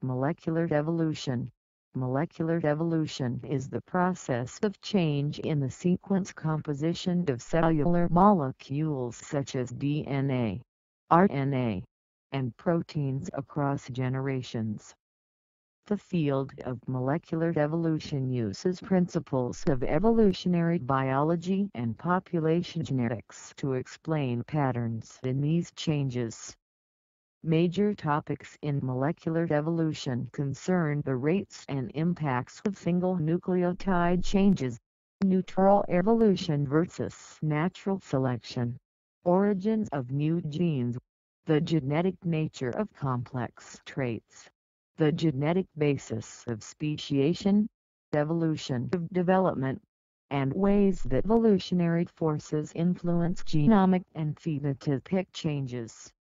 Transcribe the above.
Molecular evolution. Molecular evolution is the process of change in the sequence composition of cellular molecules such as DNA, RNA, and proteins across generations. The field of molecular evolution uses principles of evolutionary biology and population genetics to explain patterns in these changes. Major topics in molecular evolution concern the rates and impacts of single nucleotide changes, neutral evolution versus natural selection, origins of new genes, the genetic nature of complex traits, the genetic basis of speciation, evolution of development, and ways that evolutionary forces influence genomic and phenotypic changes.